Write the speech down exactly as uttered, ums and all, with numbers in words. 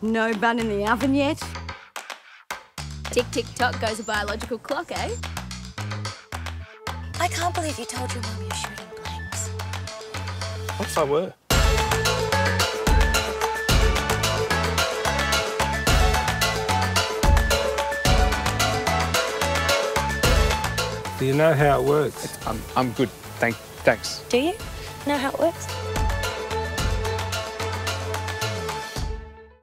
No bun in the oven yet? Tick, tick, tock goes a biological clock, eh? I can't believe you told your mum you're shooting blanks. What if I were? Do you know how it works? I'm, I'm good, thank, thanks. Do you know how it works?